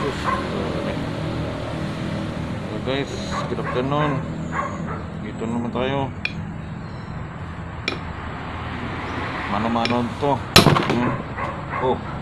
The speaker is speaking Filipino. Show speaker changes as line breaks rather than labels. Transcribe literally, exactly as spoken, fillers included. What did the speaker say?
So guys, good afternoon. Dito naman tayo. Mano-mano to. Hmm. Oh.